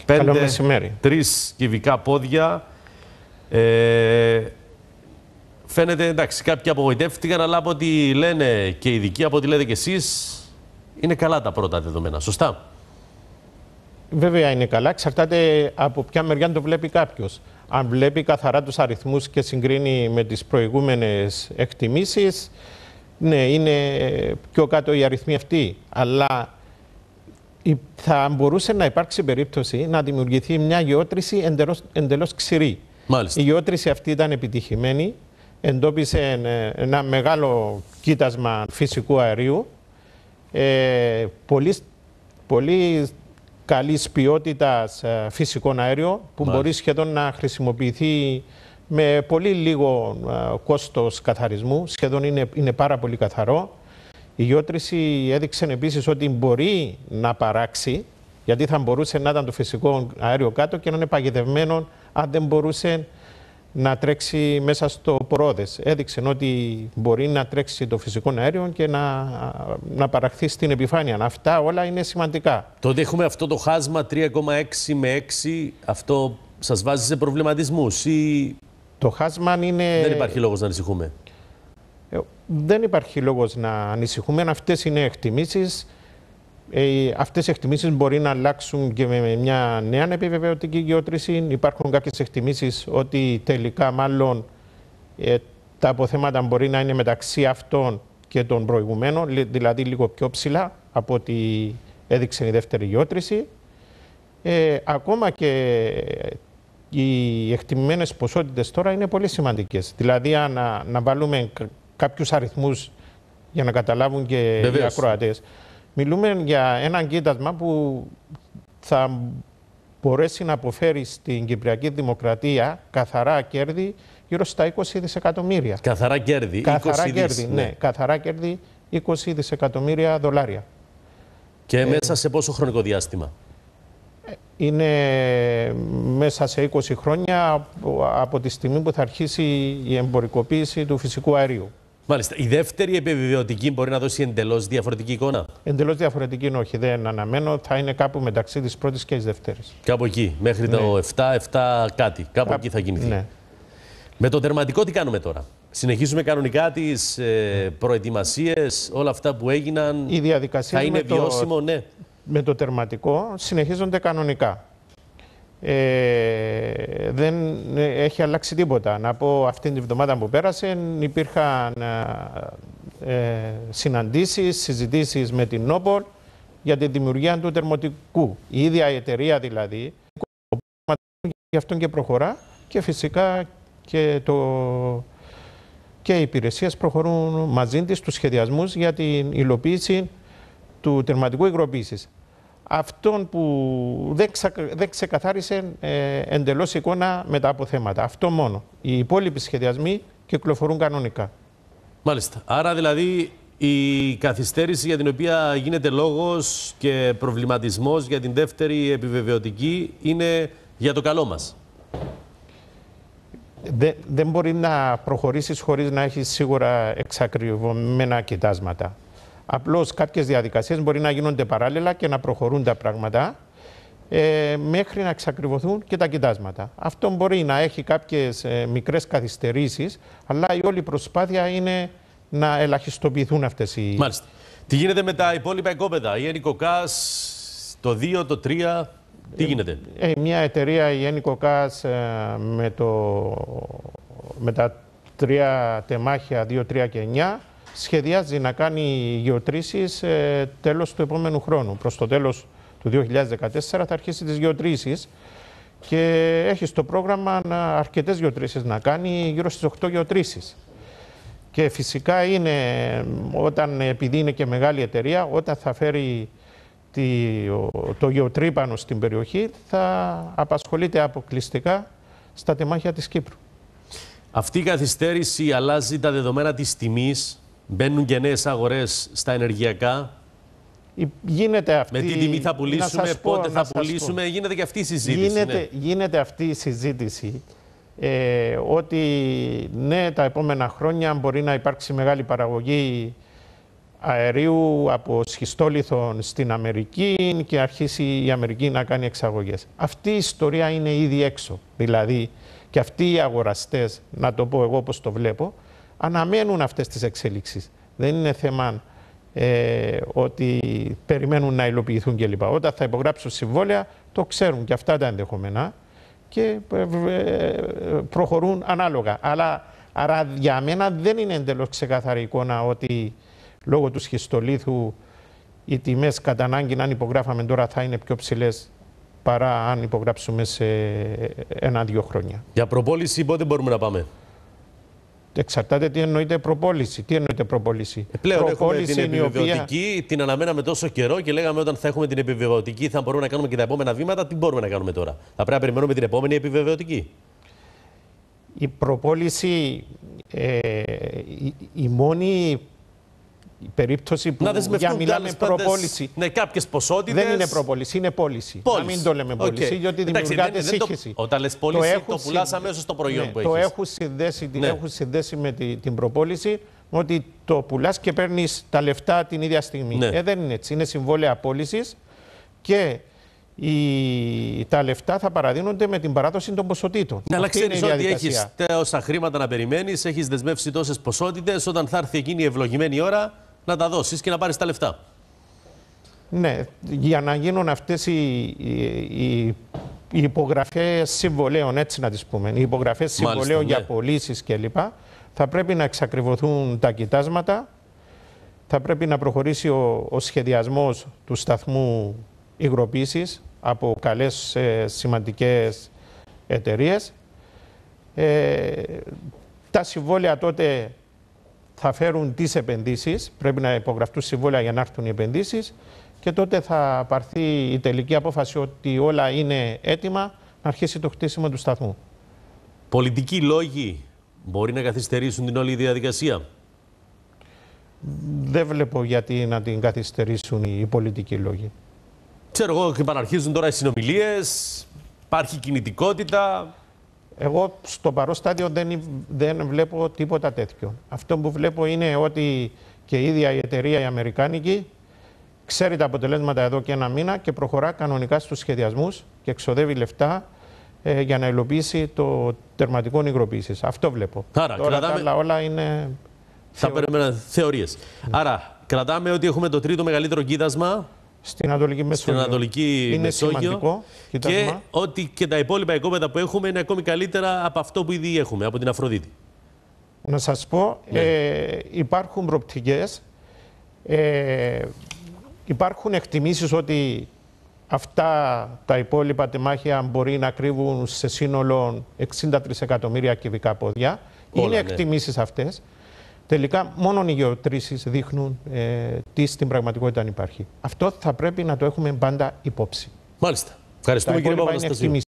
Καλό μεσημέρι. 3 κυβικά πόδια. Φαίνεται, εντάξει, κάποιοι απογοητεύτηκαν, αλλά από ό,τι λένε και οι ειδικοί, από ό,τι λέτε και εσείς, είναι καλά τα πρώτα δεδομένα. Σωστά. Βέβαια είναι καλά. Εξαρτάται από ποια μεριά το βλέπει κάποιος. Αν βλέπει καθαρά τους αριθμούς και συγκρίνει με τις προηγούμενες εκτιμήσεις, ναι, είναι πιο κάτω οι αριθμοί αυτοί. Αλλά θα μπορούσε να υπάρξει περίπτωση να δημιουργηθεί μια γεώτρηση εντελώς ξηρή. Μάλιστα. Η γεώτρηση αυτή ήταν επιτυχημένη. Εντόπισε ένα μεγάλο κοίτασμα φυσικού αερίου, πολύ καλής ποιότητας φυσικών αέριο, που μπορεί σχεδόν να χρησιμοποιηθεί με πολύ λίγο κόστος καθαρισμού. Σχεδόν είναι πάρα πολύ καθαρό. Η γεώτρηση έδειξε επίσης ότι μπορεί να παράξει, γιατί θα μπορούσε να ήταν το φυσικό αέριο κάτω και να είναι παγιδευμένο αν δεν μπορούσε να τρέξει μέσα στο πορόδες. Έδειξε ότι μπορεί να τρέξει το φυσικό αέριο και να παραχθεί στην επιφάνεια. Αυτά όλα είναι σημαντικά. Το ότι έχουμε αυτό το χάσμα 3,6 με 6, αυτό σας βάζει σε προβληματισμούς ή... Το χάσμα είναι... Δεν υπάρχει λόγος να ανησυχούμε. Δεν υπάρχει λόγος να ανησυχούμε. Αυτές είναι εκτιμήσεις. Αυτές οι εκτιμήσεις μπορεί να αλλάξουν και με μια νέα επιβεβαιωτική γεώτρηση. Υπάρχουν κάποιες εκτιμήσεις ότι τελικά μάλλον τα αποθέματα μπορεί να είναι μεταξύ αυτών και των προηγουμένων, δηλαδή λίγο πιο ψηλά από ό,τι έδειξε η δεύτερη γεώτρηση. Ακόμα και οι εκτιμημένες ποσότητες τώρα είναι πολύ σημαντικές. Δηλαδή να βάλουμε κάποιους αριθμούς για να καταλάβουν και οι ακροατές. Μιλούμε για έναν κοίτασμα που θα μπορέσει να αποφέρει στην Κυπριακή Δημοκρατία καθαρά κέρδη γύρω στα 20 δισεκατομμύρια. Καθαρά κέρδη, καθαρά 20 κέρδη, ναι. Καθαρά κέρδη 20 δισεκατομμύρια δολάρια. Και μέσα σε πόσο χρονικό διάστημα? Είναι μέσα σε 20 χρόνια από τη στιγμή που θα αρχίσει η εμπορικοποίηση του φυσικού αερίου. Μάλιστα. Η δεύτερη επιβεβαιωτική μπορεί να δώσει εντελώς διαφορετική εικόνα? Εντελώς διαφορετική όχι, δεν αναμένω. Θα είναι κάπου μεταξύ της πρώτης και της δεύτερης. Κάπου εκεί, μέχρι το 7 κάτι. Κάπου εκεί θα κινηθεί. Ναι. Με το τερματικό τι κάνουμε τώρα? Συνεχίζουμε κανονικά τις προετοιμασίες, όλα αυτά που έγιναν? Οι διαδικασίες θα είναι βιώσιμο, ναι? Με το τερματικό συνεχίζονται κανονικά. Δεν έχει αλλάξει τίποτα. Να πω, αυτήν την εβδομάδα που πέρασε υπήρχαν συναντήσεις, συζητήσεις με την Νόπολ για τη δημιουργία του τερματικού. Η ίδια η εταιρεία δηλαδή, γι' αυτόν και προχωρά, και φυσικά και οι υπηρεσίες προχωρούν μαζί της στους σχεδιασμούς για την υλοποίηση του τερματικού υγροποίησης. Αυτόν που δεν ξεκαθάρισε εντελώς εικόνα με τα αποθέματα. Αυτό μόνο. Οι υπόλοιποι σχεδιασμοί κυκλοφορούν κανονικά. Μάλιστα. Άρα δηλαδή η καθυστέρηση για την οποία γίνεται λόγος και προβληματισμός για την δεύτερη επιβεβαιωτική είναι για το καλό μας? Δεν μπορεί να προχωρήσεις χωρίς να έχεις σίγουρα εξακριβωμένα κοιτάσματα. Απλώς κάποιες διαδικασίες μπορεί να γίνονται παράλληλα και να προχωρούν τα πράγματα μέχρι να εξακριβωθούν και τα κοιτάσματα. Αυτό μπορεί να έχει κάποιες μικρές καθυστερήσεις, αλλά η όλη προσπάθεια είναι να ελαχιστοποιηθούν αυτές οι... Μάλιστα. Τι γίνεται με τα υπόλοιπα οικόπεδα? Η Ενικοκάς, το 2, το 3, τι γίνεται? Μια εταιρεία, η Ενικοκάς, με τα 3 τεμάχια, 2, 3 και 9, σχεδιάζει να κάνει γεωτρήσεις τέλος του επόμενου χρόνου. Προς το τέλος του 2014 θα αρχίσει τις γεωτρήσεις και έχει στο πρόγραμμα αρκετές γεωτρήσεις να κάνει, γύρω στις 8 γεωτρήσεις. Και φυσικά είναι, επειδή είναι και μεγάλη εταιρεία, όταν θα φέρει το γεωτρύπανο στην περιοχή, θα απασχολείται αποκλειστικά στα τεμάχια της Κύπρου. Αυτή η καθυστέρηση αλλάζει τα δεδομένα της τιμής? Μπαίνουν και νέες αγορές στα ενεργειακά? Γίνεται αυτή... Με τι τιμή θα πουλήσουμε, πότε θα πουλήσουμε, γίνεται και αυτή η συζήτηση? Γίνεται αυτή η συζήτηση ότι ναι, τα επόμενα χρόνια μπορεί να υπάρξει μεγάλη παραγωγή αερίου από σχιστόλιθο στην Αμερική και αρχίσει η Αμερική να κάνει εξαγωγές. Αυτή η ιστορία είναι ήδη έξω. Δηλαδή και αυτοί οι αγοραστές, να το πω εγώ όπως το βλέπω, αναμένουν αυτές τις εξέλιξεις. Δεν είναι θέμα ότι περιμένουν να υλοποιηθούν κλπ. Όταν θα υπογράψουν συμβόλαια, το ξέρουν και αυτά τα ενδεχομένα και προχωρούν ανάλογα. Άρα για μένα δεν είναι εντελώς ξεκάθαρη εικόνα ότι λόγω του σχιστολίθου οι τιμές κατά ανάγκη, αν υπογράφαμε τώρα, θα είναι πιο ψηλές παρά αν υπογράψουμε σε 1-2 χρόνια. Για προπόληση πότε μπορούμε να πάμε? Εξαρτάται τι εννοείται προπόληση. Τι εννοείται προπόληση? Πλέον έχουμε την επιβεβαιωτική, την αναμέναμε τόσο καιρό και λέγαμε όταν θα έχουμε την επιβεβαιωτική θα μπορούμε να κάνουμε και τα επόμενα βήματα. Τι μπορούμε να κάνουμε τώρα? Θα πρέπει να περιμένουμε την επόμενη επιβεβαιωτική. Η προπόληση, η μόνη περίπτωση που μιλάμε προπόληση. Ναι, κάποιες ποσότητες. Δεν είναι προπόληση, είναι πώληση. Να μην το λέμε πώληση, διότι δημιουργάται σύγχυση. Όταν λες πώληση, το πουλάς αμέσως στο προϊόν που έχεις. Το έχουν συνδέσει με την προπόληση, ότι το πουλάς και παίρνεις τα λεφτά την ίδια στιγμή. Δεν είναι έτσι. Είναι συμβόλαια πώλησης και τα λεφτά θα παραδίνονται με την παράδοση των ποσοτήτων. Αλλά ξέρεις ότι έχεις τόσα χρήματα να περιμένεις, έχεις δεσμεύσει τόσες ποσότητες, όταν θα έρθει εκείνη η ευλογημένη ώρα να τα δώσεις και να πάρεις τα λεφτά. Ναι, για να γίνουν αυτές οι υπογραφές συμβολέων, έτσι να τις πούμε, οι υπογραφές συμβολέων για πωλήσεις κλπ. Θα πρέπει να εξακριβωθούν τα κοιτάσματα, θα πρέπει να προχωρήσει ο σχεδιασμός του σταθμού υγροποίησης από καλές σημαντικές εταιρείες. Τα συμβόλαια τότε θα φέρουν τις επενδύσεις, πρέπει να υπογραφτούν συμβόλαια για να έρθουν οι επενδύσεις και τότε θα πάρθει η τελική απόφαση ότι όλα είναι έτοιμα να αρχίσει το χτίσιμο του σταθμού. Πολιτικοί λόγοι μπορεί να καθυστερήσουν την όλη διαδικασία? Δεν βλέπω γιατί να την καθυστερήσουν οι πολιτικοί λόγοι. Ξέρω εγώ, επαναρχίζουν τώρα οι συνομιλίες, υπάρχει κινητικότητα. Εγώ στο παρόν στάδιο δεν βλέπω τίποτα τέτοιο. Αυτό που βλέπω είναι ότι και η ίδια η εταιρεία η αμερικάνικη ξέρει τα αποτελέσματα εδώ και 1 μήνα και προχωρά κανονικά στους σχεδιασμούς και εξοδεύει λεφτά για να υλοποιήσει το τερματικό υγροποίησης. Αυτό βλέπω. Άρα, τώρα τα άλλα όλα είναι θεωρίες. Άρα κρατάμε ότι έχουμε το τρίτο μεγαλύτερο κοίτασμα στην Ανατολική Μεσόγειο. Είναι σημαντικό και ότι και τα υπόλοιπα οικόπεδα που έχουμε είναι ακόμη καλύτερα από αυτό που ήδη έχουμε, από την Αφροδίτη. Να σας πω, υπάρχουν προοπτικές, υπάρχουν εκτιμήσεις ότι αυτά τα υπόλοιπα τεμάχια μπορεί να κρύβουν σε σύνολο 60 τρισεκατομμύρια κυβικά πόδια. Είναι εκτιμήσεις αυτές. Τελικά, μόνο οι γεωτρήσεις δείχνουν τι στην πραγματικότητα υπάρχει. Αυτό θα πρέπει να το έχουμε πάντα υπόψη. Μάλιστα. Ευχαριστούμε κύριε Παπαναστασίου.